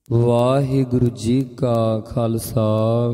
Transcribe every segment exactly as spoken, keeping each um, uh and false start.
ਵਾਹਿਗੁਰੂ ਜੀ ਕਾ ਖਾਲਸਾ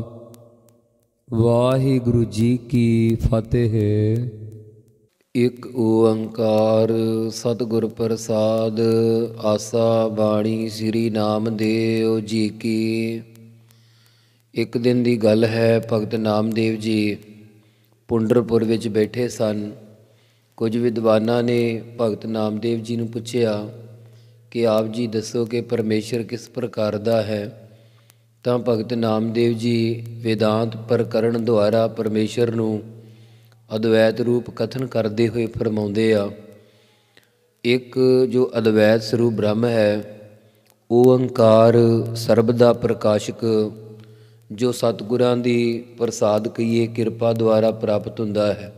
ਵਾਹਿਗੁਰੂ ਜੀ ਕੀ ਫਤਿਹ। ਇੱਕ ਓੰਕਾਰ ਸਤਿਗੁਰ ਪ੍ਰਸਾਦ। ਆਸਾ ਬਾਣੀ ਸ੍ਰੀ ਨਾਮਦੇਵ ਜੀ ਕੀ। ਇੱਕ ਦਿਨ ਦੀ ਗੱਲ ਹੈ, ਭਗਤ ਨਾਮਦੇਵ ਜੀ ਪੁੰਡਰਪੁਰ ਵਿੱਚ ਬੈਠੇ ਸਨ। ਕੁਝ ਵਿਦਵਾਨਾਂ ਨੇ ਭਗਤ ਨਾਮਦੇਵ ਜੀ ਨੂੰ ਪੁੱਛਿਆ ਕਿ ਆਪ ਜੀ ਦੱਸੋ ਕਿ ਪਰਮੇਸ਼ਰ ਕਿਸ ਪ੍ਰਕਾਰ ਦਾ ਹੈ। ਤਾਂ ਭਗਤ ਨਾਮਦੇਵ ਜੀ ਵੇਦਾਂਤ ਪ੍ਰਕਰਣ ਦੁਆਰਾ ਪਰਮੇਸ਼ਰ ਨੂੰ ਅਦਵੈਤ ਰੂਪ ਕਥਨ ਕਰਦੇ ਹੋਏ ਫਰਮਾਉਂਦੇ ਆ, ਇੱਕ ਜੋ ਅਦਵੈਤ ਸਰੂਪ ਬ੍ਰਹਮ ਹੈ, ਓੰਕਾਰ ਸਰਬ ਦਾ ਪ੍ਰਕਾਸ਼ਕ, ਜੋ ਸਤਿਗੁਰਾਂ ਦੀ ਪ੍ਰਸਾਦ ਕਹੀਏ ਕਿਰਪਾ ਦੁਆਰਾ ਪ੍ਰਾਪਤ ਹੁੰਦਾ ਹੈ।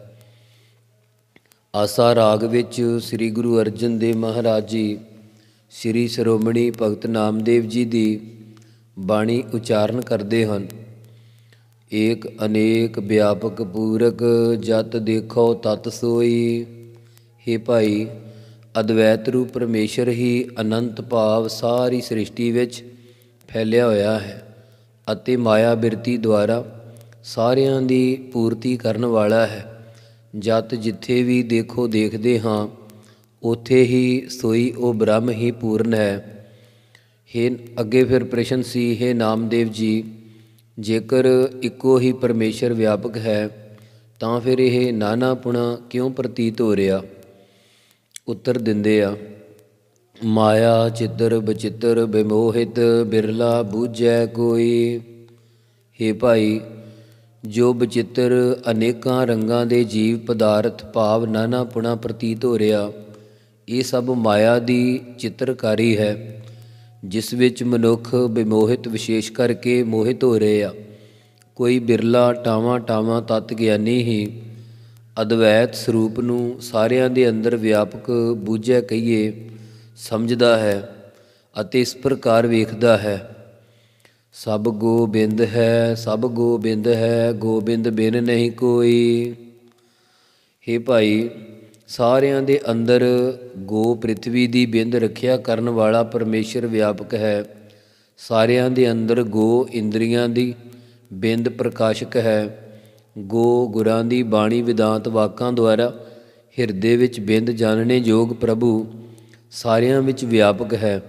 ਆਸਾ ਰਾਗ ਵਿੱਚ ਸ੍ਰੀ ਗੁਰੂ ਅਰਜਨ ਦੇਵ ਮਹਾਰਾਜ ਜੀ ਸ੍ਰੀ ਸ਼੍ਰੋਮਣੀ ਭਗਤ ਨਾਮਦੇਵ ਜੀ ਦੀ ਬਾਣੀ ਉਚਾਰਨ ਕਰਦੇ ਹਨ। ਏਕ ਅਨੇਕ ਵਿਆਪਕ ਪੂਰਕ ਜਤ ਦੇਖੋ ਤਤ ਸੋਈ। ਹੇ ਭਾਈ, ਅਦਵੈਤ ਰੂਪ ਪਰਮੇਸ਼ਰ ਹੀ ਅਨੰਤ ਭਾਵ ਸਾਰੀ ਸ੍ਰਿਸ਼ਟੀ ਵਿੱਚ ਫੈਲਿਆ ਹੋਇਆ ਹੈ ਅਤੇ ਮਾਇਆ ਬਿਰਤੀ ਦੁਆਰਾ ਸਾਰਿਆਂ ਦੀ ਪੂਰਤੀ ਕਰਨ ਵਾਲਾ ਹੈ। ਜਤ ਜਿੱਥੇ ਵੀ ਦੇਖੋ ਦੇਖਦੇ ਹਾਂ, ਉੱਥੇ ਹੀ ਸੋਈ ਉਹ ਬ੍ਰਹਮ ਹੀ ਪੂਰਨ ਹੈ। ਹੇ ਅੱਗੇ ਫਿਰ ਪ੍ਰਸ਼ਨ ਸੀ, ਹੇ ਨਾਮਦੇਵ ਜੀ, ਜੇਕਰ ਇੱਕੋ ਹੀ ਪਰਮੇਸ਼ਰ ਵਿਆਪਕ ਹੈ ਤਾਂ ਫਿਰ ਇਹ ਨਾਨਾਪੁਣਾ ਕਿਉਂ ਪ੍ਰਤੀਤ ਹੋ ਰਿਹਾ। ਉੱਤਰ ਦਿੰਦੇ ਆ, ਮਾਇਆ ਚਿੱਤਰ ਬਚਿੱਤਰ ਬਿਮੋਹਿਤ ਬਿਰਲਾ ਬੂਝੈ ਕੋਈ। ਹੇ ਭਾਈ, ਜੋ ਬਚਿੱਤਰ ਅਨੇਕਾਂ ਰੰਗਾਂ ਦੇ ਜੀਵ ਪਦਾਰਥ ਭਾਵ ਨਾਨਾਪੁਣਾ ਪ੍ਰਤੀਤ ਹੋ ਰਿਹਾ, ਇਹ ਸਭ ਮਾਇਆ ਦੀ ਚਿੱਤਰਕਾਰੀ ਹੈ, ਜਿਸ ਵਿੱਚ ਮਨੁੱਖ ਬਿਮੋਹਿਤ ਵਿਸ਼ੇਸ਼ ਕਰਕੇ ਮੋਹਿਤ ਹੋ ਰਹੇ ਆ। ਕੋਈ ਬਿਰਲਾ ਟਾਵਾਂ ਟਾਵਾਂ ਤੱਤ ਗਿਆਨੀ ਹੀ ਅਦਵੈਤ ਸਰੂਪ ਨੂੰ ਸਾਰਿਆਂ ਦੇ ਅੰਦਰ ਵਿਆਪਕ ਬੂਝੈ ਕਹੀਏ ਸਮਝਦਾ ਹੈ ਅਤੇ ਇਸ ਪ੍ਰਕਾਰ ਵੇਖਦਾ ਹੈ, ਸਭ ਗੋਬਿੰਦ ਹੈ, ਸਭ ਗੋਬਿੰਦ ਹੈ, ਗੋਬਿੰਦ ਬਿਨ ਨਹੀਂ ਕੋਈ। ਹੇ ਭਾਈ, ਸਾਰਿਆਂ ਦੇ ਅੰਦਰ ਗੋ ਪ੍ਰਿਥਵੀ ਦੀ ਬਿੰਦ ਰੱਖਿਆ ਕਰਨ ਵਾਲਾ ਪਰਮੇਸ਼ਰ ਵਿਆਪਕ ਹੈ। ਸਾਰਿਆਂ ਦੇ ਅੰਦਰ ਗੋ ਇੰਦਰੀਆਂ ਦੀ ਬਿੰਦ ਪ੍ਰਕਾਸ਼ਕ ਹੈ। ਗੋ ਗੁਰਾਂ ਦੀ ਬਾਣੀ ਵਿਦਾਂਤ ਵਾਕਾਂ ਦੁਆਰਾ ਹਿਰਦੇ ਵਿੱਚ ਬਿੰਦ ਜਾਣਨੇ ਯੋਗ ਪ੍ਰਭੂ ਸਾਰਿਆਂ ਵਿੱਚ ਵਿਆਪਕ ਹੈ।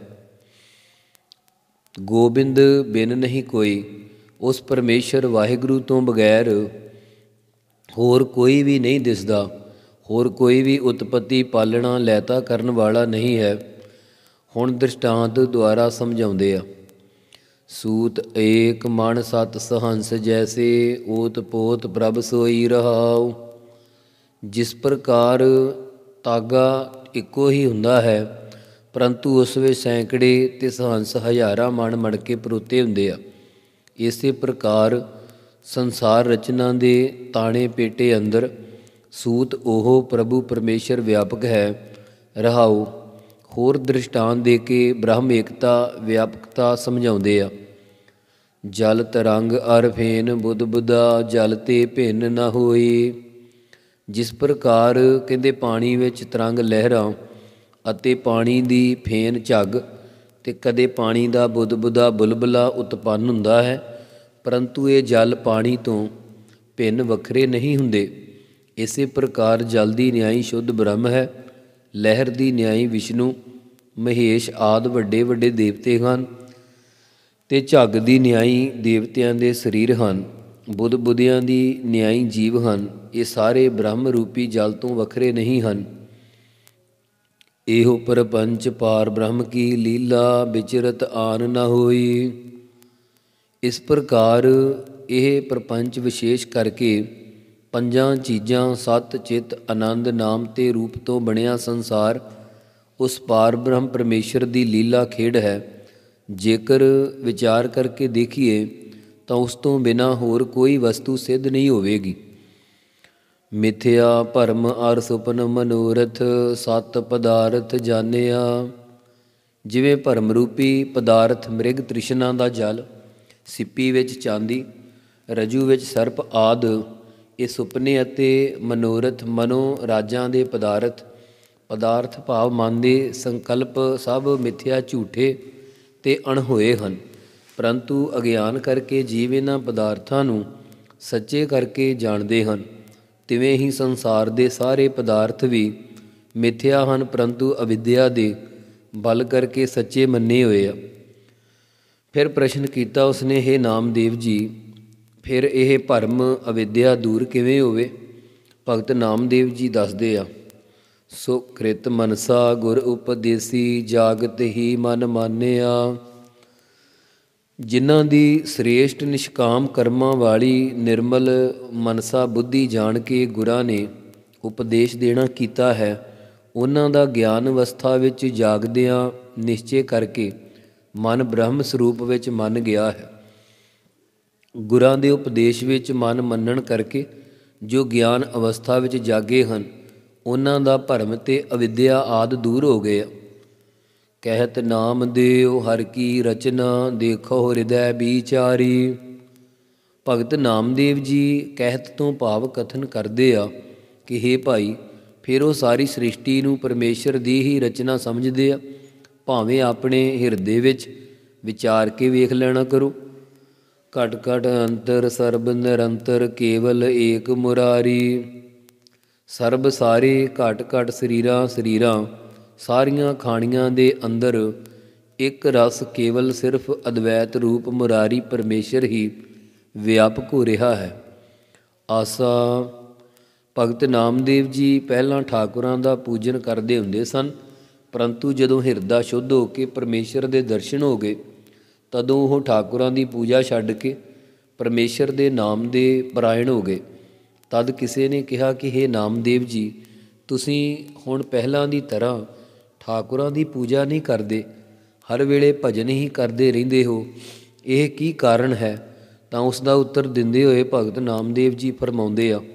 ਗੋਬਿੰਦ ਬਿਨ ਨਹੀਂ ਕੋਈ। ਉਸ ਪਰਮੇਸ਼ਰ ਵਾਹਿਗੁਰੂ ਤੋਂ ਬਗੈਰ ਹੋਰ ਕੋਈ ਵੀ ਨਹੀਂ ਦਿਸਦਾ। ਹੋਰ ਕੋਈ ਵੀ ਉਤਪਤੀ ਪਾਲਣਾ ਲੈਤਾ ਕਰਨ ਵਾਲਾ ਨਹੀਂ ਹੈ। ਹੁਣ ਦ੍ਰਿਸ਼ਟਾਂਤ ਦੁਆਰਾ ਸਮਝਾਉਂਦੇ ਆ, ਸੂਤ ਏਕ ਮਨ ਸਤ ਸਹੰਸ ਜੈਸੇ ਓਤ ਪੋਤ ਪ੍ਰਭ ਸੋਈ ਰਹਾਉ। ਜਿਸ ਪ੍ਰਕਾਰ ਤਾਗਾ ਇੱਕੋ ਹੀ ਹੁੰਦਾ ਹੈ, ਪਰੰਤੂ ਉਸ ਵਿੱਚ ਸੈਂਕੜੇ ਤੇ ਸਹੰਸ ਹਜ਼ਾਰਾਂ ਮਣ ਮੜ ਕੇ ਪਰੋਤੇ ਹੁੰਦੇ ਆ। ਇਸੇ ਪ੍ਰਕਾਰ ਸੰਸਾਰ ਰਚਨਾ ਦੇ ਤਾਣੇ ਪੇਟੇ ਅੰਦਰ ਸੂਤ ਉਹ ਪ੍ਰਭੂ ਪਰਮੇਸ਼ਰ ਵਿਆਪਕ ਹੈ। ਰਹਾਉ ਹੋਰ ਦ੍ਰਿਸ਼ਟਾਂਤ ਦੇ ਕੇ ਬ੍ਰਹਮ ਏਕਤਾ ਵਿਆਪਕਤਾ ਸਮਝਾਉਂਦੇ ਆ। ਜਲ ਤਰੰਗ ਅਰ ਫੇਨ ਬੁੱਧ ਬੁੱਧਾ ਜਲ ਤੇ ਭਿੰਨ ਨਾ ਹੋਈ। ਜਿਸ ਪ੍ਰਕਾਰ ਕਹਿੰਦੇ ਪਾਣੀ ਵਿੱਚ ਤਰੰਗ ਲਹਿਰਾਂ ਅਤੇ ਪਾਣੀ ਦੀ ਫੇਨ ਝੱਗ ਅਤੇ ਕਦੇ ਪਾਣੀ ਦਾ ਬੁੱਧ ਬੁੱਧਾ ਬੁਲਬੁਲਾ ਉਤਪੰਨ ਹੁੰਦਾ ਹੈ, ਪਰੰਤੂ ਇਹ ਜਲ ਪਾਣੀ ਤੋਂ ਭਿੰਨ ਵੱਖਰੇ ਨਹੀਂ ਹੁੰਦੇ। ਇਸੇ ਪ੍ਰਕਾਰ ਜਲ ਦੀ ਨਿਆਈ ਸ਼ੁੱਧ ਬ੍ਰਹਮ ਹੈ, ਲਹਿਰ ਦੀ ਨਿਆਈ ਵਿਸ਼ਨੂੰ ਮਹੇਸ਼ ਆਦਿ ਵੱਡੇ ਵੱਡੇ ਦੇਵਤੇ ਹਨ, ਅਤੇ ਝੱਗ ਦੀ ਨਿਆਈ ਦੇਵਤਿਆਂ ਦੇ ਸਰੀਰ ਹਨ, ਬੁੱਧ ਬੁੱਧਿਆਂ ਦੀ ਨਿਆਈ ਜੀਵ ਹਨ। ਇਹ ਸਾਰੇ ਬ੍ਰਹਮ ਰੂਪੀ ਜਲ ਤੋਂ ਵੱਖਰੇ ਨਹੀਂ ਹਨ। ਇਹੋ ਪ੍ਰਪੰਚ ਪਾਰ ਬ੍ਰਹਮ ਕੀ ਲੀਲਾ ਵਿਚਰਤ ਆਨ ਨਾ ਹੋਈ। ਇਸ ਪ੍ਰਕਾਰ ਇਹ ਪ੍ਰਪੰਚ ਵਿਸ਼ੇਸ਼ ਕਰਕੇ ਪੰਜਾਂ ਚੀਜ਼ਾਂ ਸਤ ਚਿੱਤ ਆਨੰਦ ਨਾਮ ਤੇ ਰੂਪ ਤੋਂ ਬਣਿਆ ਸੰਸਾਰ ਉਸ ਪਾਰ ਬ੍ਰਹਮ ਪਰਮੇਸ਼ਰ ਦੀ ਲੀਲਾ ਖੇਡ ਹੈ। ਜੇਕਰ ਵਿਚਾਰ ਕਰਕੇ ਦੇਖੀਏ ਤਾਂ ਉਸ ਤੋਂ ਬਿਨਾਂ ਹੋਰ ਕੋਈ ਵਸਤੂ ਸਿੱਧ ਨਹੀਂ ਹੋਵੇਗੀ। ਮਿਥਿਆ ਭਰਮ ਅਰ ਸੁਪਨ ਮਨੋਰਥ ਸਤ ਪਦਾਰਥ ਜਾਣਿਆ। ਜਿਵੇਂ ਭਰਮ ਰੂਪੀ ਪਦਾਰਥ ਮ੍ਰਿਗ ਤ੍ਰਿਸ਼ਨਾ ਦਾ ਜਲ, ਸਿੱਪੀ ਵਿੱਚ ਚਾਂਦੀ, ਰਜੂ ਵਿੱਚ ਸਰਪ ਆਦਿ, ਇਹ ਸੁਪਨੇ ਅਤੇ ਮਨੋਰਥ ਮਨੋ ਰਾਜਾਂ ਦੇ ਪਦਾਰਥ, ਪਦਾਰਥ ਭਾਵ ਮਨ ਦੇ ਸੰਕਲਪ ਸਭ ਮਿਥਿਆ ਝੂਠੇ ਤੇ ਅਣਹੋਏ ਹਨ, ਪਰੰਤੂ ਅਗਿਆਨ ਕਰਕੇ ਜੀਵ ਇਹਨਾਂ ਪਦਾਰਥਾਂ ਨੂੰ ਸੱਚੇ ਕਰਕੇ ਜਾਣਦੇ ਹਨ। ਤਿਵੇਂ ਹੀ ਸੰਸਾਰ ਦੇ ਸਾਰੇ ਪਦਾਰਥ ਵੀ ਮਿਥਿਆ ਹਨ, ਪਰੰਤੂ ਅਵਿਦਿਆ ਦੇ ਬਲ ਕਰਕੇ ਸੱਚੇ ਮੰਨੇ ਹੋਏ ਆ। ਫਿਰ ਪ੍ਰਸ਼ਨ ਕੀਤਾ ਉਸਨੇ, ਹੇ ਨਾਮਦੇਵ ਜੀ, ਫਿਰ ਇਹ ਭਰਮ ਅਵਿਦਿਆ ਦੂਰ ਕਿਵੇਂ ਹੋਵੇ? ਭਗਤ ਨਾਮਦੇਵ ਜੀ ਦੱਸਦੇ ਆ, ਸੋ ਕ੍ਰਿਤ ਮਨਸਾ ਗੁਰ ਉਪਦੇਸੀ ਜਾਗਤ ਹੀ ਮਨ ਮਾਨਿਆ। ਜਿਨ੍ਹਾਂ ਦੀ ਸ੍ਰੇਸ਼ਟ ਨਿਸ਼ਕਾਮ ਕਰਮਾਂ ਵਾਲੀ ਨਿਰਮਲ ਮਨਸਾ ਬੁੱਧੀ ਜਾਣ ਕੇ ਗੁਰਾਂ ਨੇ ਉਪਦੇਸ਼ ਦੇਣਾ ਕੀਤਾ ਹੈ, ਉਹਨਾਂ ਦਾ ਗਿਆਨ ਅਵਸਥਾ ਵਿੱਚ ਜਾਗਦਿਆਂ ਨਿਸ਼ਚੇ ਕਰਕੇ ਮਨ ਬ੍ਰਹਮ ਸਰੂਪ ਵਿੱਚ ਮੰਨ ਗਿਆ ਹੈ। ਗੁਰਾਂ ਦੇ ਉਪਦੇਸ਼ ਵਿੱਚ ਮਨ ਮੰਨਣ ਕਰਕੇ ਜੋ ਗਿਆਨ ਅਵਸਥਾ ਵਿੱਚ ਜਾਗੇ ਹਨ, ਉਹਨਾਂ ਦਾ ਭਰਮ ਤੇ ਅਵਿਦਿਆ ਆਦਿ ਦੂਰ ਹੋ ਗਏ। ਕਹਿਤ ਨਾਮਦੇਵ ਹਰਿ ਕੀ ਰਚਨਾ, ਦੇਖੋ ਹਿਰਦੈ ਵਿਚਾਰੀ। ਭਗਤ ਨਾਮਦੇਵ ਜੀ ਕਹਿਤ ਤੋਂ ਭਾਵ ਕਥਨ ਕਰਦੇ ਆ ਕਿ ਹੇ ਭਾਈ, ਫਿਰ ਉਹ ਸਾਰੀ ਸ੍ਰਿਸ਼ਟੀ ਨੂੰ ਪਰਮੇਸ਼ਰ ਦੀ ਹੀ ਰਚਨਾ ਸਮਝਦੇ ਆ। ਭਾਵੇਂ ਆਪਣੇ ਹਿਰਦੇ ਵਿੱਚ ਵਿਚਾਰ ਕੇ ਵੇਖ ਲੈਣਾ ਕਰੋ। ਘਟ ਘਟ ਅੰਤਰ ਸਰਬ ਨਿਰੰਤਰ, ਕੇਵਲ ਏਕ ਮੁਰਾਰੀ। ਸਰਬ ਸਾਰੇ ਘਟ ਘਟ ਸਰੀਰਾਂ ਸਰੀਰਾਂ ਸਾਰੀਆਂ ਖਾਣੀਆਂ ਦੇ ਅੰਦਰ ਇੱਕ ਰਸ ਕੇਵਲ ਸਿਰਫ ਅਦਵੈਤ ਰੂਪ ਮੁਰਾਰੀ ਪਰਮੇਸ਼ਰ ਹੀ ਵਿਆਪਕ ਹੋ ਰਿਹਾ ਹੈ। ਆਸਾ ਭਗਤ ਨਾਮਦੇਵ ਜੀ ਪਹਿਲਾਂ ਠਾਕੁਰਾਂ ਦਾ ਪੂਜਨ ਕਰਦੇ ਹੁੰਦੇ ਸਨ, ਪਰੰਤੂ ਜਦੋਂ ਹਿਰਦਾ ਸ਼ੁੱਧ ਹੋ ਕੇ ਪਰਮੇਸ਼ਰ ਦੇ ਦਰਸ਼ਨ ਹੋ ਗਏ, ਤਦੋਂ ਉਹ ਠਾਕੁਰਾਂ ਦੀ ਪੂਜਾ ਛੱਡ ਕੇ ਪਰਮੇਸ਼ਰ ਦੇ ਨਾਮ ਦੇ ਪਰਾਇਣ ਹੋ ਗਏ। ਤਦ ਕਿਸੇ ਨੇ ਕਿਹਾ ਕਿ ਹੇ ਨਾਮਦੇਵ ਜੀ, ਤੁਸੀਂ ਹੁਣ ਪਹਿਲਾਂ ਦੀ ਤਰ੍ਹਾਂ ਠਾਕੁਰਾਂ ਦੀ ਪੂਜਾ ਨਹੀਂ ਕਰਦੇ, ਹਰ ਵੇਲੇ ਭਜਨ ਹੀ ਕਰਦੇ ਰਹਿੰਦੇ ਹੋ, ਇਹ ਕੀ ਕਾਰਨ ਹੈ? ਤਾਂ ਉਸ ਦਾ ਉੱਤਰ ਦਿੰਦੇ ਹੋਏ ਭਗਤ ਨਾਮਦੇਵ ਜੀ ਫਰਮਾਉਂਦੇ ਆ,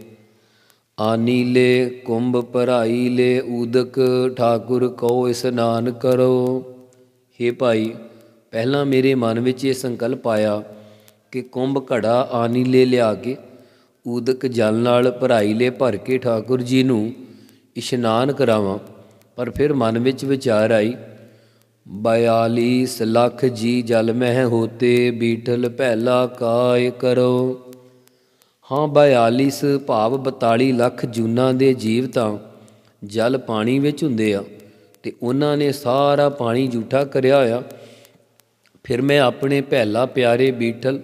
ਆਨੀਲੇ ਕੁੰਭ ਭਰਾਈ ਲੈ ਊਦਕ, ਠਾਕੁਰ ਕਹੋ ਇਸਨਾਨ ਕਰੋ। ਹੇ ਭਾਈ, ਪਹਿਲਾਂ ਮੇਰੇ ਮਨ ਵਿੱਚ ਇਹ ਸੰਕਲਪ ਆਇਆ ਕਿ ਕੁੰਭ ਘੜਾ ਆਨੀਲੇ ਲਿਆ ਕੇ ਊਦਕ ਜਲ ਨਾਲ ਭਰਾਈ ਲੈ ਭਰ ਕੇ ਠਾਕੁਰ ਜੀ ਨੂੰ ਇਸ਼ਨਾਨ ਕਰਾਵਾਂ। ਪਰ ਫਿਰ ਮਨ ਵਿੱਚ ਵਿਚਾਰ ਆਈ, ਬयालीस ਲੱਖ ਜੀ ਜਲ ਮਹਿ ਹੋਤੇ, ਬੀਠਲ ਪਹਿਲਾ ਕਾਇ ਕਰੋ। ਹਾਂ, ਬयालीस ਭਾਵ ਬਤਾਲੀ ਲੱਖ ਜੂਨਾਂ ਦੇ ਜੀਵ ਤਾਂ ਜਲ ਪਾਣੀ ਵਿੱਚ ਹੁੰਦੇ ਆ, ਅਤੇ ਉਹਨਾਂ ਨੇ ਸਾਰਾ ਪਾਣੀ ਜੂਠਾ ਕਰਿਆ ਹੋਇਆ। ਫਿਰ ਮੈਂ ਆਪਣੇ ਪਹਿਲਾ ਪਿਆਰੇ ਬੀਠਲ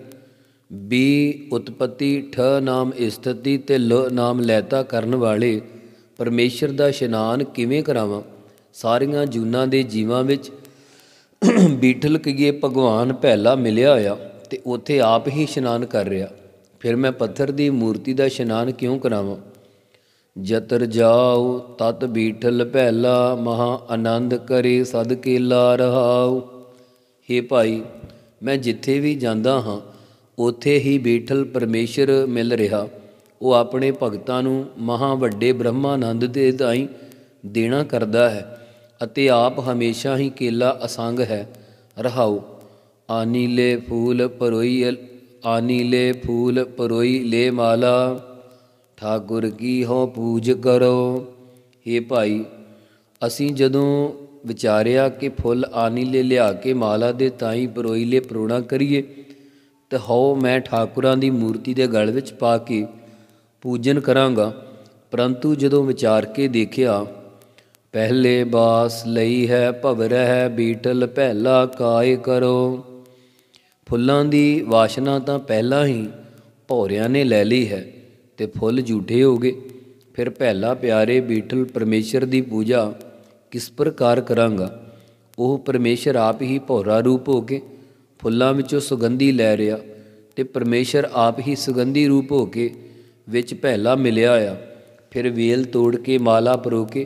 ਬੀ ਉਤਪਤੀ ਠ ਨਾਮ ਇਸਤਤੀ ਅਤੇ ਲ ਨਾਮ ਲੈਤਾ ਕਰਨ ਵਾਲੇ ਪਰਮੇਸ਼ਰ ਦਾ ਇਸ਼ਨਾਨ ਕਿਵੇਂ ਕਰਾਵਾਂ? ਸਾਰੀਆਂ ਜੂਨਾਂ ਦੇ ਜੀਵਾਂ ਵਿੱਚ ਬੀਠਲ ਕਹੀਏ ਭਗਵਾਨ ਪਹਿਲਾ ਮਿਲਿਆ ਹੋਇਆ ਅਤੇ ਉੱਥੇ ਆਪ ਹੀ ਇਸ਼ਨਾਨ ਕਰ ਰਿਹਾ। ਫਿਰ ਮੈਂ ਪੱਥਰ ਦੀ ਮੂਰਤੀ ਦਾ ਇਸ਼ਨਾਨ ਕਿਉਂ ਕਰਾਵਾਂ? ਜਤਰ ਜਾਉ ਤਤ ਬੀਠਲ ਪਹਿਲਾ, ਮਹਾ ਆਨੰਦ ਕਰੇ ਸਦ ਕੇਲਾ ਰਹਾਉ। ਹੇ ਭਾਈ, ਮੈਂ ਜਿੱਥੇ ਵੀ ਜਾਂਦਾ ਹਾਂ ਉੱਥੇ ਹੀ ਬੀਠਲ ਪਰਮੇਸ਼ਰ ਮਿਲ ਰਿਹਾ। ਉਹ ਆਪਣੇ ਭਗਤਾਂ ਨੂੰ ਮਹਾਂ ਵੱਡੇ ਬ੍ਰਹਮਾਨੰਦ ਦੇ ਤਾਈਂ ਦੇਣਾ ਕਰਦਾ ਹੈ ਅਤੇ ਆਪ ਹਮੇਸ਼ਾ ਹੀ ਕੇਲਾ ਅਸੰਗ ਹੈ। ਰਹਾਉ ਆਨੀਲੇ ਫੂਲ ਪਰੋਈ ਆਨੀਲੇ ਫੂਲ ਪਰੋਈ ਲੈ ਮਾਲਾ, ਠਾਕੁਰ ਕੀ ਹੋ ਪੂਜ ਕਰੋ। ਹੇ ਭਾਈ, ਅਸੀਂ ਜਦੋਂ ਵਿਚਾਰਿਆ ਕਿ ਫੁੱਲ ਆਨੀਲੇ ਲਿਆ ਕੇ ਮਾਲਾ ਦੇ ਤਾਈਂ ਪਰੋਈ ਲੈ ਪਰੋਣਾ ਕਰੀਏ, ਤਾਂ ਹਉ ਮੈਂ ਠਾਕੁਰਾਂ ਦੀ ਮੂਰਤੀ ਦੇ ਗਲ ਵਿੱਚ ਪਾ ਕੇ ਪੂਜਨ ਕਰਾਂਗਾ। ਪਰੰਤੂ ਜਦੋਂ ਵਿਚਾਰ ਕੇ ਦੇਖਿਆ, ਪਹਿਲੇ ਬਾਸ ਲਈ ਹੈ ਭਵਰਹਿ, ਬੀਠਲ ਪਹਿਲਾ ਕਾਇ ਕਰੋ। ਫੁੱਲਾਂ ਦੀ ਵਾਸ਼ਨਾ ਤਾਂ ਪਹਿਲਾਂ ਹੀ ਭੌਰਿਆਂ ਨੇ ਲੈ ਲਈ ਹੈ ਅਤੇ ਫੁੱਲ ਝੂਠੇ ਹੋ ਗਏ। ਫਿਰ ਪਹਿਲਾ ਪਿਆਰੇ ਬੀਠਲ ਪਰਮੇਸ਼ਰ ਦੀ ਪੂਜਾ ਕਿਸ ਪ੍ਰਕਾਰ ਕਰਾਂਗਾ? ਉਹ ਪਰਮੇਸ਼ਰ ਆਪ ਹੀ ਭੌਰਾ ਰੂਪ ਹੋ ਕੇ ਫੁੱਲਾਂ ਵਿੱਚੋਂ ਸੁਗੰਧੀ ਲੈ ਰਿਹਾ, ਅਤੇ ਪਰਮੇਸ਼ਰ ਆਪ ਹੀ ਸੁਗੰਧੀ ਰੂਪ ਹੋ ਕੇ ਵਿੱਚ ਪਹਿਲਾ ਮਿਲਿਆ ਆ। ਫਿਰ ਵੇਲ ਤੋੜ ਕੇ ਮਾਲਾ ਪਰੋ ਕੇ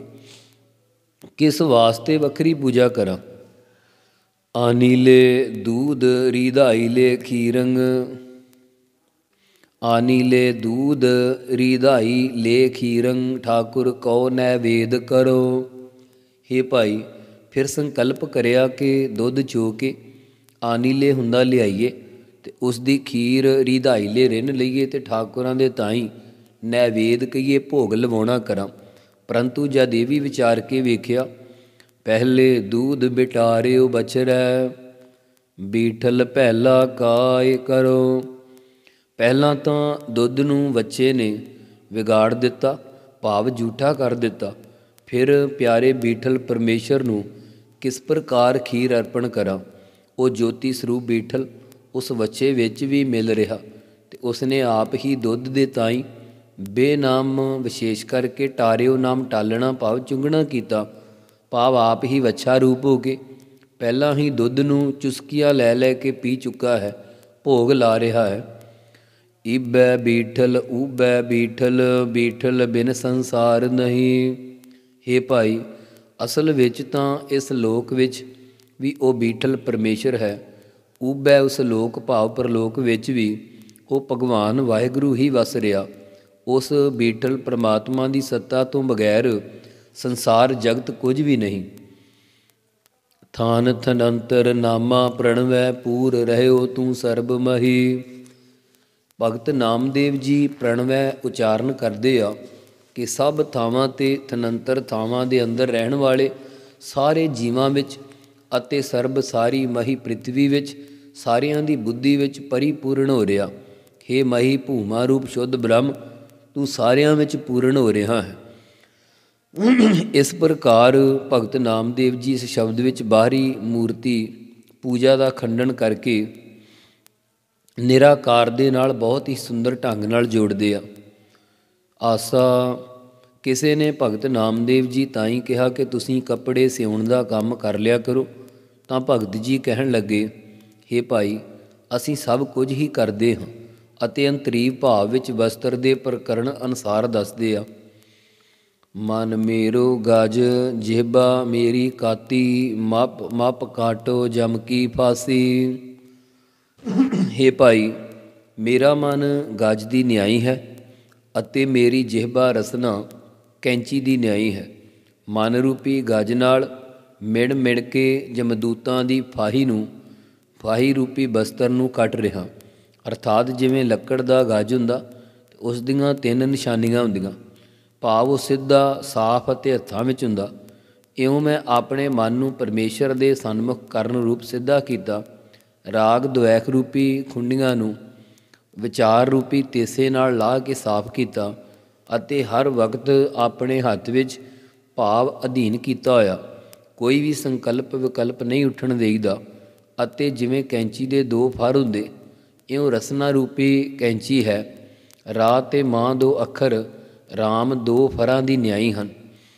ਕਿਸ ਵਾਸਤੇ ਵੱਖਰੀ ਪੂਜਾ ਕਰਾਂ? ਆਨੀਲੇ ਦੂਧ ਰੀਧਾਈ ਲੈ ਖੀਰੰਗ, ਆਨੀਲੇ ਦੂਧ ਰੀਧਾਈ ਲੈ ਖੀਰੰਗ, ਠਾਕੁਰ ਕਉ ਨੈਵੇਦ ਕਰੋ। ਹੇ ਭਾਈ, ਫਿਰ ਸੰਕਲਪ ਕਰਿਆ ਕਿ ਦੁੱਧ ਚੋ ਕੇ ਆਨੀਲੇ ਹੁੰਦਾ ਲਿਆਈਏ ਅਤੇ ਉਸ ਦੀ ਖੀਰ ਰੀਧਾਈ ਲੈ ਰਿੰਨ ਲਈਏ ਅਤੇ ਠਾਕੁਰਾਂ ਦੇ ਤਾਈਂ ਨੈਵੇਦ ਕਹੀਏ ਭੋਗ ਲਵਾਉਣਾ ਕਰਾਂ। ਪਰੰਤੂ ਜਦ ਇਹ ਵੀ ਵਿਚਾਰ ਕੇ ਵੇਖਿਆ, ਪਹਿਲੇ ਦੂਧ ਬਿਟਾਰਿਓ ਬਛਰੈ, ਬੀਠਲ ਪਹਿਲਾ ਕਾਇ ਕਰੋ। ਪਹਿਲਾਂ ਤਾਂ ਦੁੱਧ ਨੂੰ ਬੱਚੇ ਨੇ ਵਿਗਾੜ ਦਿੱਤਾ, ਭਾਵ ਝੂਠਾ ਕਰ ਦਿੱਤਾ। ਫਿਰ ਪਿਆਰੇ ਬੀਠਲ ਪਰਮੇਸ਼ਰ ਨੂੰ ਕਿਸ ਪ੍ਰਕਾਰ ਖੀਰ ਅਰਪਣ ਕਰਾਂ। ਉਹ ਜੋਤੀ ਸਰੂਪ ਬੀਠਲ ਉਸ ਬੱਚੇ ਵਿੱਚ ਵੀ ਮਿਲ ਰਿਹਾ ਅਤੇ ਉਸਨੇ ਆਪ ਹੀ ਦੁੱਧ ਦੇ ਤਾਈਂ ਬੇਨਾਮ ਵਿਸ਼ੇਸ਼ ਕਰਕੇ ਟਾਰਿਓ ਨਾਮ ਟਾਲਣਾ ਭਾਵ ਚੁੰਗਣਾ ਕੀਤਾ, ਭਾਵ ਆਪ ਹੀ ਵੱਛਾ ਰੂਪ ਹੋ ਕੇ ਪਹਿਲਾਂ ਹੀ ਦੁੱਧ ਨੂੰ ਚੁਸਕੀਆਂ ਲੈ ਲੈ ਕੇ ਪੀ ਚੁੱਕਾ ਹੈ, ਭੋਗ ਲਾ ਰਿਹਾ ਹੈ। ਈਬੈ ਬੀਠਲ ਊਬੈ ਬੀਠਲ, ਬੀਠਲ ਬਿਨ ਸੰਸਾਰ ਨਹੀਂ। ਹੇ ਭਾਈ, ਅਸਲ ਵਿੱਚ ਤਾਂ ਇਸ ਲੋਕ ਵਿੱਚ ਵੀ ਉਹ ਬੀਠਲ ਪਰਮੇਸ਼ਰ ਹੈ। ਊਬੈ ਉਸ ਲੋਕ ਭਾਵ ਪਰਲੋਕ ਵਿੱਚ ਵੀ ਉਹ ਭਗਵਾਨ ਵਾਹਿਗੁਰੂ ਹੀ ਵਸ ਰਿਹਾ। ਉਸ ਬੀਠਲ ਪਰਮਾਤਮਾ ਦੀ ਸੱਤਾ ਤੋਂ ਬਗੈਰ ਸੰਸਾਰ ਜਗਤ ਕੁਝ ਵੀ ਨਹੀਂ। ਥਾਨ ਥਨੰਤਰ ਨਾਮਾ ਪ੍ਰਣਵੈ ਪੂਰ ਰਹਿਓ ਤੂੰ ਸਰਬ ਮਹੀ। ਭਗਤ ਨਾਮਦੇਵ ਜੀ ਪ੍ਰਣਵੈ ਉਚਾਰਨ ਕਰਦੇ ਆ ਕਿ ਸਭ ਥਾਵਾਂ 'ਤੇ ਥਨੰਤਰ ਥਾਵਾਂ ਦੇ ਅੰਦਰ ਰਹਿਣ ਵਾਲੇ ਸਾਰੇ ਜੀਵਾਂ ਵਿੱਚ ਅਤੇ ਸਰਬ ਸਾਰੀ ਮਹੀ ਪ੍ਰਿਥਵੀ ਵਿੱਚ ਸਾਰਿਆਂ ਦੀ ਬੁੱਧੀ ਵਿੱਚ ਪਰਿਪੂਰਨ ਹੋ ਰਿਹਾ। ਹੇ ਮਹੀ ਭੂਮਾ ਰੂਪ ਸ਼ੁੱਧ ਬ੍ਰਹਮ, ਤੂੰ ਸਾਰਿਆਂ ਵਿੱਚ ਪੂਰਨ ਹੋ ਰਿਹਾ ਹੈ। ਇਸ ਪ੍ਰਕਾਰ ਭਗਤ ਨਾਮਦੇਵ ਜੀ ਇਸ ਸ਼ਬਦ ਵਿੱਚ ਬਾਹਰੀ ਮੂਰਤੀ ਪੂਜਾ ਦਾ ਖੰਡਨ ਕਰਕੇ ਨਿਰਾਕਾਰ ਦੇ ਨਾਲ ਬਹੁਤ ਹੀ ਸੁੰਦਰ ਢੰਗ ਨਾਲ ਜੋੜਦੇ ਆ। ਆਸਾ ਕਿਸੇ ਨੇ ਭਗਤ ਨਾਮਦੇਵ ਜੀ ਤਾਂ ਹੀ ਕਿਹਾ ਕਿ ਤੁਸੀਂ ਕੱਪੜੇ ਸਿਉਣ ਦਾ ਕੰਮ ਕਰ ਲਿਆ ਕਰੋ, ਤਾਂ ਭਗਤ ਜੀ ਕਹਿਣ ਲੱਗੇ, ਹੇ ਭਾਈ, ਅਸੀਂ ਸਭ ਕੁਝ ਹੀ ਕਰਦੇ ਹਾਂ ਅਤੇ ਅੰਤਰੀਵ ਭਾਵ ਵਿੱਚ ਵਸਤਰ ਦੇ ਪ੍ਰਕਰਣ ਅਨੁਸਾਰ ਦੱਸਦੇ ਆ। ਮਨ ਮੇਰੋ ਗਜ ਜਿਹਬਾ ਮੇਰੀ ਕਾਤੀ, ਮਪ ਮਪ ਕਾਟੋ ਜਮ ਕੀ ਫਾਸੀ। ਹੇ ਭਾਈ, ਮੇਰਾ ਮਨ ਗਜ ਦੀ ਨਿਆਈ ਹੈ ਅਤੇ ਮੇਰੀ ਜਿਹਬਾ ਰਸਨਾ ਕੈਂਚੀ ਦੀ ਨਿਆਈ ਹੈ। ਮਨ ਰੂਪੀ ਗਜ ਨਾਲ ਮਿਣ ਮਿਣ ਕੇ ਜਮਦੂਤਾਂ ਦੀ ਫਾਹੀ ਨੂੰ ਫਾਹੀ ਰੂਪੀ ਬਸਤਰ ਨੂੰ ਕੱਟ ਰਿਹਾ। ਅਰਥਾਤ ਜਿਵੇਂ ਲੱਕੜ ਦਾ ਗਜ ਹੁੰਦਾ ਅਤੇ ਉਸ ਦੀਆਂ ਤਿੰਨ ਨਿਸ਼ਾਨੀਆਂ ਹੁੰਦੀਆਂ, ਭਾਵ ਉਹ ਸਿੱਧਾ ਸਾਫ਼ ਅਤੇ ਹੱਥਾਂ ਵਿੱਚ ਹੁੰਦਾ। ਇਉਂ ਮੈਂ ਆਪਣੇ ਮਨ ਨੂੰ ਪਰਮੇਸ਼ਰ ਦੇ ਸਨਮੁਖ ਕਰਨ ਰੂਪ ਸਿੱਧਾ ਕੀਤਾ। ਰਾਗ ਦੁਐਖ ਰੂਪੀ ਖੁੰਡੀਆਂ ਨੂੰ ਵਿਚਾਰ ਰੂਪੀ ਤੇਸੇ ਨਾਲ ਲਾਹ ਕੇ ਸਾਫ਼ ਕੀਤਾ ਅਤੇ ਹਰ ਵਕਤ ਆਪਣੇ ਹੱਥ ਵਿੱਚ ਭਾਵ ਅਧੀਨ ਕੀਤਾ ਹੋਇਆ ਕੋਈ ਵੀ ਸੰਕਲਪ ਵਿਕਲਪ ਨਹੀਂ ਉੱਠਣ ਦੇਈਦਾ। ਅਤੇ ਜਿਵੇਂ ਕੈਂਚੀ ਦੇ ਦੋ ਫਰ ਹੁੰਦੇ, ਇਉਂ ਰਸਨਾ ਰੂਪੀ ਕੈਂਚੀ ਹੈ। ਰਾ ਅਤੇ ਮਾਂ ਦੋ ਅੱਖਰ ਰਾਮ ਦੋ ਫਰਾਂ ਦੀ ਨਿਆਈ ਹਨ।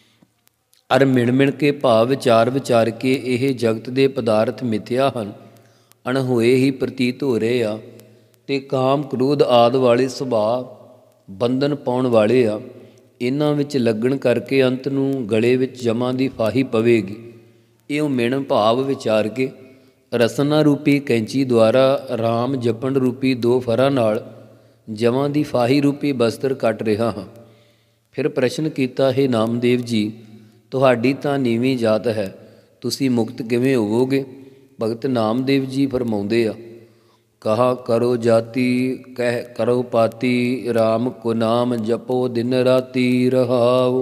ਅਰ ਮਿਣ ਮਿਣ ਕੇ ਭਾਵ ਵਿਚਾਰ ਵਿਚਾਰ ਕੇ ਇਹ ਜਗਤ ਦੇ ਪਦਾਰਥ ਮਿਥਿਆ ਹਨ, ਅਣਹੋਏ ਹੀ ਪ੍ਰਤੀਤ ਹੋ ਰਹੇ ਆ ਅਤੇ ਕਾਮ ਕ੍ਰੋਧ ਆਦਿ ਵਾਲੇ ਸੁਭਾਅ ਬੰਧਨ ਪਾਉਣ ਵਾਲੇ ਆ। ਇਹਨਾਂ ਵਿੱਚ ਲੱਗਣ ਕਰਕੇ ਅੰਤ ਨੂੰ ਗਲੇ ਵਿੱਚ ਜਮਾਂ ਦੀ ਫਾਹੀ ਪਵੇਗੀ। ਇਉਂ ਮਿਣ ਭਾਵ ਵਿਚਾਰ ਕੇ ਰਸਨਾ ਰੂਪੀ ਕੈਂਚੀ ਦੁਆਰਾ ਰਾਮ ਜਪਣ ਰੂਪੀ ਦੋ ਫਰਾਂ ਨਾਲ ਜਮਾਂ ਦੀ ਫਾਹੀ ਰੂਪੀ ਬਸਤਰ ਕੱਟ ਰਿਹਾ ਹਾਂ। ਫਿਰ ਪ੍ਰਸ਼ਨ ਕੀਤਾ, ਹੈ ਨਾਮਦੇਵ ਜੀ, ਤੁਹਾਡੀ ਤਾਂ ਨੀਵੀਂ ਜਾਤ ਹੈ, ਤੁਸੀਂ ਮੁਕਤ ਕਿਵੇਂ ਹੋਵੋਗੇ? ਭਗਤ ਨਾਮਦੇਵ ਜੀ ਫਰਮਾਉਂਦੇ ਆ, ਕਹਾ ਕਰੋ ਜਾਤੀ ਕਹਿ ਕਰੋ ਪਾਤੀ, ਰਾਮ ਕੋ ਨਾਮ ਜਪੋ ਦਿਨ ਰਾਤੀ ਰਹਾਓ।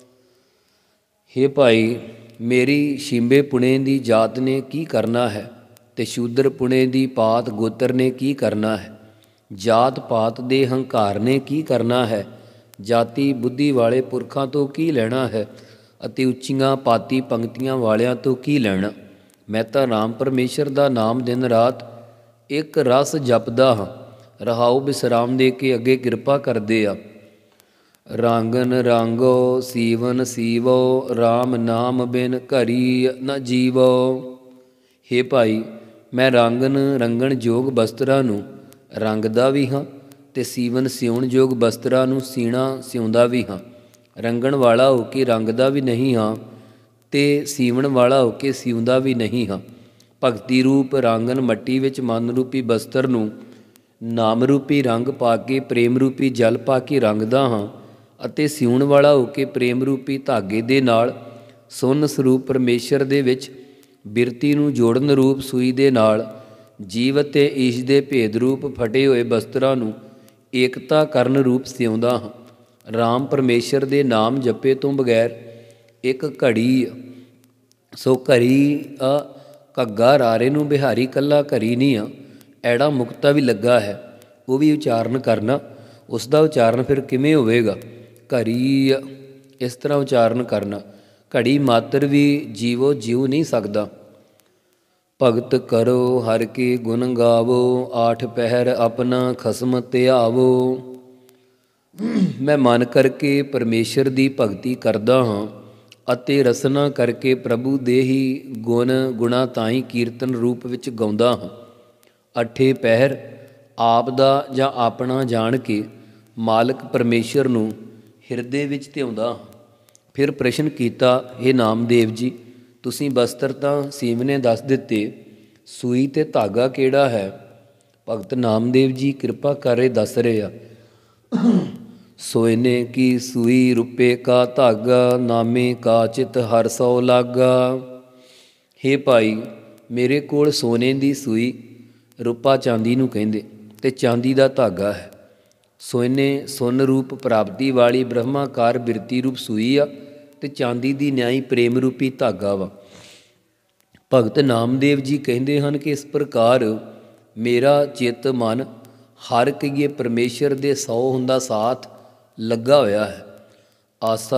ਹੇ ਭਾਈ, ਮੇਰੀ ਸ਼ੀਂਬੇ ਪੁਣੇ ਦੀ ਜਾਤ ਨੇ ਕੀ ਕਰਨਾ ਹੈ ਅਤੇ ਸ਼ੂਦਰ ਪੁਣੇ ਦੀ ਪਾਤ ਗੋਤਰ ਨੇ ਕੀ ਕਰਨਾ ਹੈ? ਜਾਤ ਪਾਤ ਦੇ ਹੰਕਾਰ ਨੇ ਕੀ ਕਰਨਾ ਹੈ? ਜਾਤੀ ਬੁੱਧੀ ਵਾਲੇ ਪੁਰਖਾਂ ਤੋਂ ਕੀ ਲੈਣਾ ਹੈ ਅਤੇ ਉੱਚੀਆਂ ਪਾਤੀ ਪੰਕਤੀਆਂ ਵਾਲਿਆਂ ਤੋਂ ਕੀ ਲੈਣਾ? ਮੈਂ ਤਾਂ ਰਾਮ ਪਰਮੇਸ਼ਰ ਦਾ ਨਾਮ ਦਿਨ ਰਾਤ ਇੱਕ ਰਸ ਜਪਦਾ ਹਾਂ। ਰਹਾਉ ਵਿਸਰਾਮ ਦੇ ਕੇ ਅੱਗੇ ਕਿਰਪਾ ਕਰਦੇ ਆ। ਰਾਂਗਨ ਰਾਂਗੋ ਸੀਵਨ ਸੀਵੋ, ਰਾਮ ਨਾਮ ਬਿਨ ਘਰੀ ਨ ਜੀਵੋ। ਹੇ ਭਾਈ, ਮੈਂ ਰਾਂਗਨ ਰੰਗਣ ਯੋਗ ਬਸਤਰਾਂ ਨੂੰ ਰੰਗਦਾ ਵੀ ਹਾਂ ਅਤੇ ਸੀਵਨ ਸਿਉਣ ਯੋਗ ਬਸਤਰਾਂ ਨੂੰ ਸੀਣਾ ਸਿਉਂਦਾ ਵੀ ਹਾਂ। ਰੰਗਣ ਵਾਲਾ ਹੋ ਕੇ ਰੰਗਦਾ ਵੀ ਨਹੀਂ ਹਾਂ ਅਤੇ ਸੀਵਣ ਵਾਲਾ ਹੋ ਕੇ ਸਿਉਂਦਾ ਵੀ ਨਹੀਂ ਹਾਂ। ਭਗਤੀ ਰੂਪ ਰਾਂਗਨ ਮੱਟੀ ਵਿੱਚ ਮਨ ਰੂਪੀ ਬਸਤਰ ਨੂੰ ਨਾਮ ਰੂਪੀ ਰੰਗ ਪਾ ਕੇ ਪ੍ਰੇਮ ਰੂਪੀ ਜਲ ਪਾ ਕੇ ਰੰਗਦਾ ਹਾਂ ਅਤੇ ਸਿਉਣ ਵਾਲਾ ਹੋ ਕੇ ਪ੍ਰੇਮ ਰੂਪੀ ਧਾਗੇ ਦੇ ਨਾਲ ਸੁੰਨ ਸਰੂਪ ਪਰਮੇਸ਼ਰ ਦੇ ਵਿੱਚ ਬਿਰਤੀ ਨੂੰ ਜੋੜਨ ਰੂਪ ਸੂਈ ਦੇ ਨਾਲ ਜੀਵ ਅਤੇ ਈਸ਼ ਦੇ ਭੇਦ ਰੂਪ ਫਟੇ ਹੋਏ ਬਸਤਰਾਂ ਨੂੰ ਏਕਤਾ ਕਰਨ ਰੂਪ ਸਿਉਂਦਾ ਹਾਂ। ਰਾਮ ਪਰਮੇਸ਼ਰ ਦੇ ਨਾਮ ਜਪੇ ਤੋਂ ਬਗੈਰ ਇੱਕ ਘੜੀ ਸੋ ਘੜੀ ਆ ਘੱਗਾ ਰਾਰੇ ਨੂੰ ਬਿਹਾਰੀ ਕੱਲਾ ਘਰੀ ਨਹੀਂ ਆ, ਐੜਾ ਮੁਕਤਾ ਵੀ ਲੱਗਾ ਹੈ, ਉਹ ਵੀ ਉਚਾਰਨ ਕਰਨਾ। ਉਸ ਦਾ ਉਚਾਰਨ ਫਿਰ ਕਿਵੇਂ ਹੋਵੇਗਾ? ਘਰੀ ਇਸ ਤਰ੍ਹਾਂ ਉਚਾਰਨ ਕਰਨਾ। ਘੜੀ ਮਾਤਰ ਵੀ ਜੀਵੋ ਜਿਉ ਨਹੀਂ ਸਕਦਾ। ਭਗਤ ਕਰੋ ਹਰ ਕੀ ਗੁਣ ਗਾਵੋ, ਆਠ ਪਹਿਰ ਆਪਣਾ ਖਸਮ ਧਿਆਵੋ। ਮੈਂ ਮਨ ਕਰਕੇ ਪਰਮੇਸ਼ਰ ਦੀ ਭਗਤੀ ਕਰਦਾ ਹਾਂ ਅਤੇ ਰਸਨਾ ਕਰਕੇ ਪ੍ਰਭੂ ਦੇ ਹੀ ਗੁਣ ਗੁਣਾ ਤਾਈਂ ਕੀਰਤਨ ਰੂਪ ਵਿੱਚ ਗਾਉਂਦਾ ਹਾਂ। ਅੱਠੇ ਪਹਿਰ ਆਪ ਦਾ ਜਾਂ ਆਪਣਾ ਜਾਣ ਕੇ ਮਾਲਕ ਪਰਮੇਸ਼ਰ ਨੂੰ ਹਿਰਦੇ ਵਿੱਚ ਧਿਆਉਂਦਾ ਹਾਂ। ਫਿਰ ਪ੍ਰਸ਼ਨ ਕੀਤਾ, ਹੇ ਨਾਮਦੇਵ ਜੀ, ਤੁਸੀਂ ਬਸਤਰ ਤਾਂ ਸੀਵਨੇ ਦੱਸ ਦਿੱਤੇ, ਸੂਈ ਅਤੇ ਧਾਗਾ ਕਿਹੜਾ ਹੈ? ਭਗਤ ਨਾਮਦੇਵ ਜੀ ਕਿਰਪਾ ਕਰ ਰਹੇ ਦੱਸ ਰਹੇ ਆ, ਸੋਇਨੇ ਕੀ ਸੂਈ ਰੁਪਏ ਕਾ ਧਾਗਾ, ਨਾਮੇ ਕਾਚਿਤ ਹਰ ਸੌ ਲਾਗਾ। ਹੇ ਭਾਈ, ਮੇਰੇ ਕੋਲ ਸੋਨੇ ਦੀ ਸੂਈ, ਰੁਪਾ ਚਾਂਦੀ ਨੂੰ ਕਹਿੰਦੇ, ਅਤੇ ਚਾਂਦੀ ਦਾ ਧਾਗਾ ਹੈ। ਸੋਨੇ ਸੁੰਨ ਰੂਪ ਪ੍ਰਾਪਤੀ ਵਾਲੀ ਬ੍ਰਹਮਾਕਾਰ ਬਿਰਤੀ ਰੂਪ ਸੂਈ ਆ, ਅਤੇ ਚਾਂਦੀ ਦੀ ਨਿਆਈ ਪ੍ਰੇਮ ਰੂਪੀ ਧਾਗਾ ਵਾ। ਭਗਤ ਨਾਮਦੇਵ ਜੀ ਕਹਿੰਦੇ ਹਨ ਕਿ ਇਸ ਪ੍ਰਕਾਰ ਮੇਰਾ ਚਿੱਤ ਮਨ ਹਰ ਕਹੀਏ ਪਰਮੇਸ਼ਰ ਦੇ ਸੌ ਹੁੰਦਾ ਸਾਥ ਲੱਗਾ ਹੋਇਆ ਹੈ। ਆਸਾ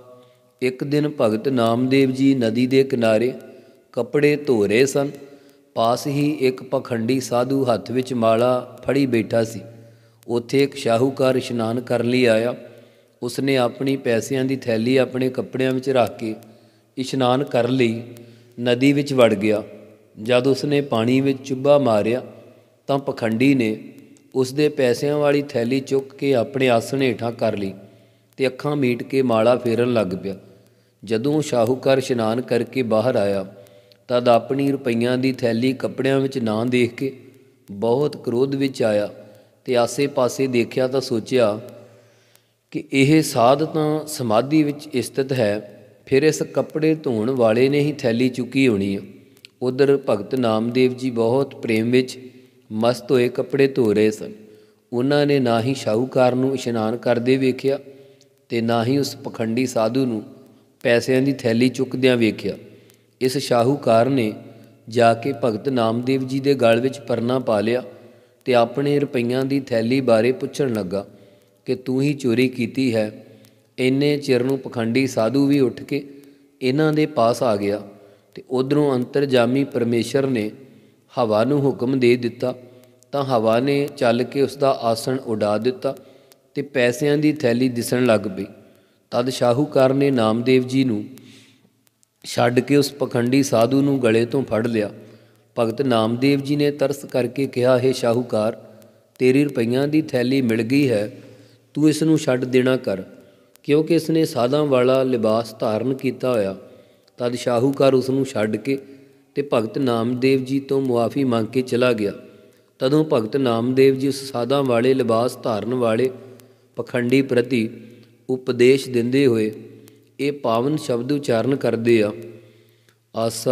ਇੱਕ ਦਿਨ ਭਗਤ ਨਾਮਦੇਵ ਜੀ ਨਦੀ ਦੇ ਕਿਨਾਰੇ ਕੱਪੜੇ ਧੋ ਰਹੇ ਸਨ। ਪਾਸ ਹੀ ਇੱਕ ਪਖੰਡੀ ਸਾਧੂ ਹੱਥ ਵਿੱਚ ਮਾਲਾ ਫੜੀ ਬੈਠਾ ਸੀ। ਉੱਥੇ ਇੱਕ ਸ਼ਾਹੂਕਾਰ ਇਸ਼ਨਾਨ ਕਰਨ ਲਈ ਆਇਆ। ਉਸਨੇ ਆਪਣੀ ਪੈਸਿਆਂ ਦੀ ਥੈਲੀ ਆਪਣੇ ਕੱਪੜਿਆਂ ਵਿੱਚ ਰੱਖ ਕੇ ਇਸ਼ਨਾਨ ਕਰਨ ਲਈ ਨਦੀ ਵਿੱਚ ਵੜ ਗਿਆ। ਜਦ ਉਸਨੇ ਪਾਣੀ ਵਿੱਚ ਚੁੱਭਾ ਮਾਰਿਆ ਤਾਂ ਪਖੰਡੀ ਨੇ ਉਸ ਦੇ ਪੈਸਿਆਂ ਵਾਲੀ ਥੈਲੀ ਚੁੱਕ ਕੇ ਆਪਣੇ ਆਸਣ ਹੇਠਾਂ ਕਰ ਲਈ ਅਤੇ ਅੱਖਾਂ ਮੀਟ ਕੇ ਮਾਲਾ ਫੇਰਨ ਲੱਗ ਪਿਆ। ਜਦੋਂ ਸ਼ਾਹੂਕਾਰ ਇਸ਼ਨਾਨ ਕਰਕੇ ਬਾਹਰ ਆਇਆ ਤਦ ਆਪਣੀ ਰੁਪਈਆਂ ਦੀ ਥੈਲੀ ਕੱਪੜਿਆਂ ਵਿੱਚ ਨਾ ਦੇਖ ਕੇ ਬਹੁਤ ਕ੍ਰੋਧ ਵਿੱਚ ਆਇਆ ਅਤੇ ਆਸੇ ਪਾਸੇ ਦੇਖਿਆ ਤਾਂ ਸੋਚਿਆ ਕਿ ਇਹ ਸਾਧ ਤਾਂ ਸਮਾਧੀ ਵਿੱਚ ਸਥਿਤ ਹੈ, ਫਿਰ ਇਸ ਕੱਪੜੇ ਧੋਣ ਵਾਲੇ ਨੇ ਹੀ ਥੈਲੀ ਚੁੱਕੀ ਹੋਣੀ ਆ। ਉੱਧਰ ਭਗਤ ਨਾਮਦੇਵ ਜੀ ਬਹੁਤ ਪ੍ਰੇਮ ਵਿੱਚ ਮਸਤ ਹੋਏ ਕੱਪੜੇ ਧੋ ਰਹੇ ਸਨ। ਉਹਨਾਂ ਨੇ ਨਾ ਹੀ ਸ਼ਾਹੂਕਾਰ ਨੂੰ ਇਸ਼ਨਾਨ ਕਰਦੇ ਵੇਖਿਆ ਅਤੇ ਨਾ ਹੀ ਉਸ ਪਖੰਡੀ ਸਾਧੂ ਨੂੰ ਪੈਸਿਆਂ ਦੀ ਥੈਲੀ ਚੁੱਕਦਿਆਂ ਵੇਖਿਆ। ਇਸ ਸ਼ਾਹੂਕਾਰ ਨੇ ਜਾ ਕੇ ਭਗਤ ਨਾਮਦੇਵ ਜੀ ਦੇ ਗਲ ਵਿੱਚ ਪਰਨਾ ਪਾ ਲਿਆ ਅਤੇ ਆਪਣੇ ਰੁਪਈਆਂ ਦੀ ਥੈਲੀ ਬਾਰੇ ਪੁੱਛਣ ਲੱਗਾ ਕਿ ਤੂੰ ਹੀ ਚੋਰੀ ਕੀਤੀ ਹੈ। ਇੰਨੇ ਚਿਰ ਨੂੰ ਪਖੰਡੀ ਸਾਧੂ ਵੀ ਉੱਠ ਕੇ ਇਹਨਾਂ ਦੇ ਪਾਸ ਆ ਗਿਆ ਅਤੇ ਉੱਧਰੋਂ ਅੰਤਰਜਾਮੀ ਪਰਮੇਸ਼ਰ ਨੇ ਹਵਾ ਨੂੰ ਹੁਕਮ ਦੇ ਦਿੱਤਾ ਤਾਂ ਹਵਾ ਨੇ ਚੱਲ ਕੇ ਉਸ ਦਾ ਆਸਣ ਉਡਾ ਦਿੱਤਾ ਅਤੇ ਪੈਸਿਆਂ ਦੀ ਥੈਲੀ ਦਿਸਣ ਲੱਗ ਪਈ। ਤਦ ਸ਼ਾਹੂਕਾਰ ਨੇ ਨਾਮਦੇਵ ਜੀ ਨੂੰ ਛੱਡ ਕੇ ਉਸ ਪਖੰਡੀ ਸਾਧੂ ਨੂੰ ਗਲੇ ਤੋਂ ਫੜ ਲਿਆ। ਭਗਤ ਨਾਮਦੇਵ ਜੀ ਨੇ ਤਰਸ ਕਰਕੇ ਕਿਹਾ, ਹੇ ਸ਼ਾਹੂਕਾਰ, ਤੇਰੀ ਰੁਪਈਆਂ ਦੀ ਥੈਲੀ ਮਿਲ ਗਈ ਹੈ, ਤੂੰ ਇਸ ਨੂੰ ਛੱਡ ਦੇਣਾ ਕਰ, ਕਿਉਂਕਿ ਇਸ ਨੇ ਸਾਧਾਂ ਵਾਲਾ ਲਿਬਾਸ ਧਾਰਨ ਕੀਤਾ ਹੋਇਆ। ਤਦ ਸ਼ਾਹੂਕਾਰ ਉਸ ਨੂੰ ਛੱਡ ਕੇ ਅਤੇ ਭਗਤ ਨਾਮਦੇਵ ਜੀ ਤੋਂ ਮੁਆਫੀ ਮੰਗ ਕੇ ਚਲਾ ਗਿਆ। ਤਦੋਂ ਭਗਤ ਨਾਮਦੇਵ ਜੀ ਉਸ ਸਾਧਾਂ ਵਾਲੇ ਲਿਬਾਸ ਧਾਰਨ ਵਾਲੇ ਪਖੰਡੀ ਪ੍ਰਤੀ ਉਪਦੇਸ਼ ਦਿੰਦੇ ਹੋਏ ਇਹ ਪਾਵਨ ਸ਼ਬਦ ਉਚਾਰਨ ਕਰਦੇ ਆ, ਆਸਾ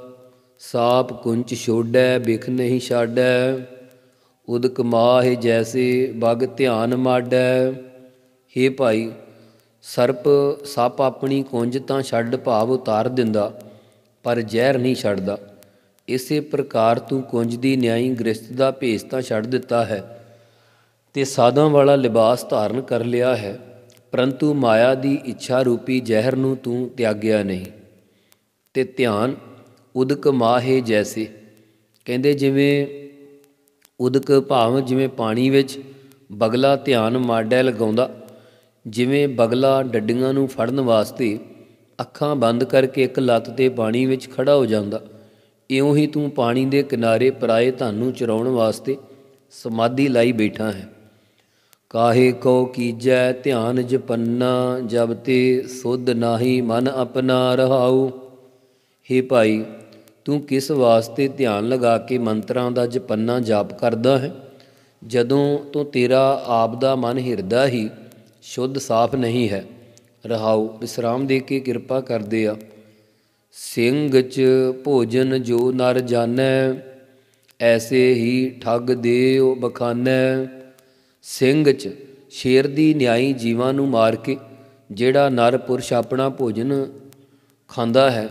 ਸਾਪ ਕੁੰਚ ਛੋਡੈ ਬਿਖ ਨਹੀਂ ਛਾਡੈ, ਉਦਕ ਮਾਹਿ ਜੈਸੇ ਬਗ ਧਿਆਨ ਮਾਡੈ। ਹੇ ਭਾਈ, ਸਰਪ ਸੱਪ ਆਪਣੀ ਕੁੰਜ ਤਾਂ ਛੱਡ ਭਾਵ ਉਤਾਰ ਦਿੰਦਾ, ਪਰ ਜ਼ਹਿਰ ਨਹੀਂ ਛੱਡਦਾ। ਇਸੇ ਪ੍ਰਕਾਰ ਤੂੰ ਕੁੰਜ ਦੀ ਨਿਆਈ ਗ੍ਰਸਤ ਦਾ ਭੇਸ ਤਾਂ ਛੱਡ ਦਿੱਤਾ ਹੈ ਅਤੇ ਸਾਧਾਂ ਵਾਲਾ ਲਿਬਾਸ ਧਾਰਨ ਕਰ ਲਿਆ ਹੈ, ਪਰੰਤੂ ਮਾਇਆ ਦੀ ਇੱਛਾ ਰੂਪੀ ਜ਼ਹਿਰ ਨੂੰ ਤੂੰ ਤਿਆਗਿਆ ਨਹੀਂ। ਅਤੇ ਧਿਆਨ ਉਦਕ ਮਾਹੇ ਜੈਸੇ ਕਹਿੰਦੇ, ਜਿਵੇਂ ਉਦਕ ਭਾਵ ਜਿਵੇਂ ਪਾਣੀ ਵਿੱਚ ਬਗਲਾ ਧਿਆਨ ਮਾਡੈ ਲਗਾਉਂਦਾ, ਜਿਵੇਂ ਬਗਲਾ ਡੱਡੀਆਂ ਨੂੰ ਫੜਨ ਵਾਸਤੇ ਅੱਖਾਂ ਬੰਦ ਕਰਕੇ ਇੱਕ ਲੱਤ 'ਤੇ ਪਾਣੀ ਵਿੱਚ ਖੜ੍ਹਾ ਹੋ ਜਾਂਦਾ, ਇਉਂ ਹੀ ਤੂੰ ਪਾਣੀ ਦੇ ਕਿਨਾਰੇ ਪਰਾਏ ਧਨ ਨੂੰ ਚੁਰਾਉਣ ਵਾਸਤੇ ਸਮਾਧੀ ਲਾਈ ਬੈਠਾ ਹੈ। ਕਾਹੇ ਕਉ ਕੀਜੈ ਧਿਆਨ ਜਪੰਨਾ, ਜਬ ਤੇ ਸੁਧ ਨਾਹੀ ਮਨ ਆਪਣਾ ਰਹਾਉ। ਹੇ ਭਾਈ, ਤੂੰ ਕਿਸ ਵਾਸਤੇ ਧਿਆਨ ਲਗਾ ਕੇ ਮੰਤਰਾਂ ਦਾ ਜਪੰਨਾ ਜਾਪ ਕਰਦਾ ਹੈ, ਜਦੋਂ ਤੋਂ ਤੇਰਾ ਆਪ ਦਾ ਮਨ ਹਿਰਦਾ ਹੀ ਸ਼ੁੱਧ ਸਾਫ਼ ਨਹੀਂ ਹੈ। ਰਹਾਉ ਵਿਸਰਾਮ ਦੇ ਕੇ ਕਿਰਪਾ ਕਰਦੇ ਆ, ਸਿੰਘ 'ਚ ਭੋਜਨ ਜੋ ਨਰ ਜਾਣੈ, ਐਸੇ ਹੀ ਠੱਗ ਦੇਉ ਬਖਾਨੈ। ਸਿੰਘ 'ਚ ਸ਼ੇਰ ਦੀ ਨਿਆਈ ਜੀਵਾਂ ਨੂੰ ਮਾਰ ਕੇ ਜਿਹੜਾ ਨਰ ਪੁਰਸ਼ ਆਪਣਾ ਭੋਜਨ ਖਾਂਦਾ ਹੈ,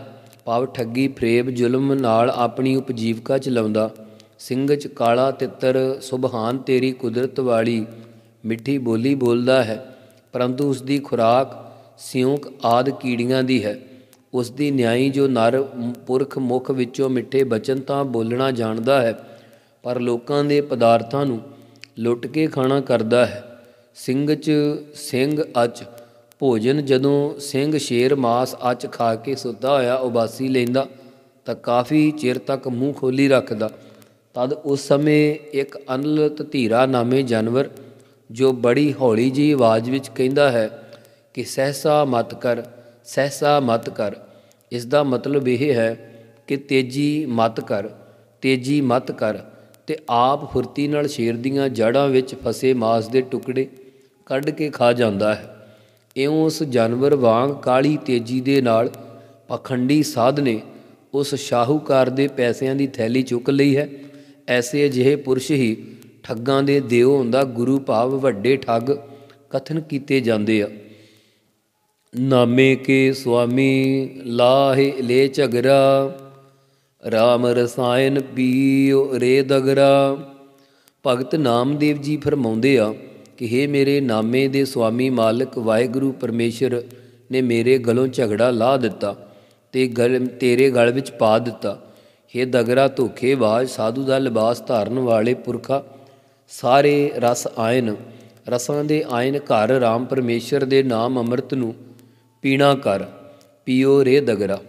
ਭਾਵ ਠੱਗੀ ਫਰੇਬ ਜ਼ੁਲਮ ਨਾਲ ਆਪਣੀ ਉਪਜੀਵਕਾ ਚਲਾਉਂਦਾ। ਸਿੰਘ 'ਚ ਕਾਲਾ ਤਿੱਤਰ ਸੁਬਹਾਨ ਤੇਰੀ ਕੁਦਰਤ ਵਾਲੀ ਮਿੱਠੀ ਬੋਲੀ ਬੋਲਦਾ ਹੈ, ਪਰੰਤੂ ਉਸ ਦੀ ਖੁਰਾਕ ਸਿਉਂਕ ਆਦਿ ਕੀੜੀਆਂ ਦੀ ਹੈ। ਉਸ ਦੀ ਨਿਆਈ ਜੋ ਨਰ ਪੁਰਖ ਮੁਖ ਵਿੱਚੋਂ ਮਿੱਠੇ ਬਚਨ ਤਾਂ ਬੋਲਣਾ ਜਾਣਦਾ ਹੈ, ਪਰ ਲੋਕਾਂ ਦੇ ਪਦਾਰਥਾਂ ਨੂੰ ਲੁੱਟ ਕੇ ਖਾਣਾ ਕਰਦਾ ਹੈ। ਸਿੰਘ 'ਚ ਸਿੰਘ ਅਚ ਭੋਜਨ ਜਦੋਂ ਸਿੰਘ ਸ਼ੇਰ ਮਾਸ ਅਚ ਖਾ ਕੇ ਸੁੱਤਾ ਹੋਇਆ ਉਬਾਸੀ ਲੈਂਦਾ ਤਾਂ ਕਾਫੀ ਚਿਰ ਤੱਕ ਮੂੰਹ ਖੋਲ੍ਹੀ ਰੱਖਦਾ। ਤਦ ਉਸ ਸਮੇਂ ਇੱਕ ਅਨਲਤ ਧੀਰਾ ਨਾਮੇ ਜਾਨਵਰ ਜੋ ਬੜੀ ਹੌਲੀ ਜਿਹੀ ਆਵਾਜ਼ ਵਿੱਚ ਕਹਿੰਦਾ ਹੈ ਕਿ ਸਹਿਸਾ ਮਤ ਕਰ, ਸਹਿਸਾ ਮਤ ਕਰ। ਇਸ ਦਾ ਮਤਲਬ ਇਹ ਹੈ ਕਿ ਤੇਜ਼ੀ ਮਤ ਕਰ, ਤੇਜ਼ੀ ਮਤ ਕਰ, ਅਤੇ ਆਪ ਫੁਰਤੀ ਨਾਲ ਸ਼ੇਰ ਦੀਆਂ ਜੜ੍ਹਾਂ ਵਿੱਚ ਫਸੇ ਮਾਸ ਦੇ ਟੁਕੜੇ ਕੱਢ ਕੇ ਖਾ ਜਾਂਦਾ ਹੈ। ਇਉਂ ਉਸ ਜਾਨਵਰ ਵਾਂਗ ਕਾਹਲੀ ਤੇਜ਼ੀ ਦੇ ਨਾਲ ਪਾਖੰਡੀ ਸਾਧ ਨੇ ਉਸ ਸ਼ਾਹੂਕਾਰ ਦੇ ਪੈਸਿਆਂ ਦੀ ਥੈਲੀ ਚੁੱਕ ਲਈ ਹੈ। ਐਸੇ ਅਜਿਹੇ ਪੁਰਸ਼ ਹੀ ਠੱਗਾਂ ਦੇ ਦਿਓ ਹੁੰਦਾ ਗੁਰੂ ਭਾਵ ਵੱਡੇ ਠੱਗ ਕਥਨ ਕੀਤੇ ਜਾਂਦੇ ਆ। ਨਾਮੇ ਕੇ ਸੁਆਮੀ ਲਾਹੇ ਲੈ ਝਗਰਾ, ਰਾਮ ਰਸਾਇਣ ਪੀਓ ਰੇ ਦਗਰਾ। ਭਗਤ ਨਾਮਦੇਵ ਜੀ ਫਰਮਾਉਂਦੇ ਆ ਕਿ ਹੇ ਮੇਰੇ ਨਾਮੇ ਦੇ ਸੁਆਮੀ ਮਾਲਕ ਵਾਹਿਗੁਰੂ ਪਰਮੇਸ਼ਰ ਨੇ ਮੇਰੇ ਗਲੋਂ ਝਗੜਾ ਲਾਹ ਦਿੱਤਾ ਅਤੇ ਗਲ ਤੇਰੇ ਗਲ ਵਿੱਚ ਪਾ ਦਿੱਤਾ। ਹੇ ਦਗਰਾ ਧੋਖੇਬਾਜ਼, ਸਾਧੂ ਦਾ ਲਿਬਾਸ ਧਾਰਨ ਵਾਲੇ ਪੁਰਖਾ, ਸਾਰੇ ਰਸ ਆਇਨ, ਰਸਾਂ ਦੇ ਆਇਨ ਘਰ ਰਾਮ ਪਰਮੇਸ਼ਰ ਦੇ ਨਾਮ ਅੰਮ੍ਰਿਤ ਨੂੰ ਪੀਣਾ ਕਰ, ਪੀਓ ਰੇ ਦਗਰਾ।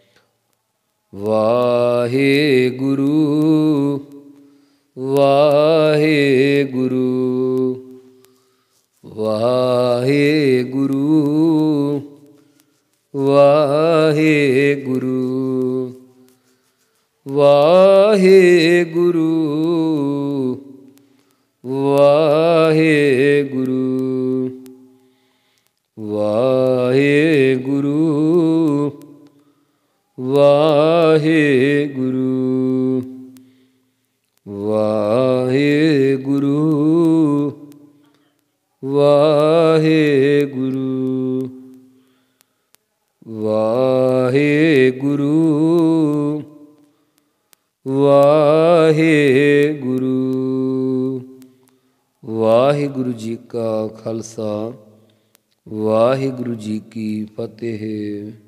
ਵਾਹਿਗੁਰੂ ਵਾਹਿਗੁਰੂ ਵਾਹਿਗੁਰੂ ਵਾਹਿਗੁਰੂ ਵਾਹਿਗੁਰੂ ਵਾਹਿਗੁਰੂ ਵਾਹਿਗੁਰੂ ਵਾਹਿਗੁਰੂ ਵਾਹਿਗੁਰੂ ਵਾਹਿਗੁਰੂ ਵਾਹਿਗੁਰੂ ਵਾਹਿਗੁਰੂ। ਵਾਹਿਗੁਰੂ ਜੀ ਕਾ ਖਾਲਸਾ, ਵਾਹਿਗੁਰੂ ਜੀ ਕੀ ਫਤਿਹ।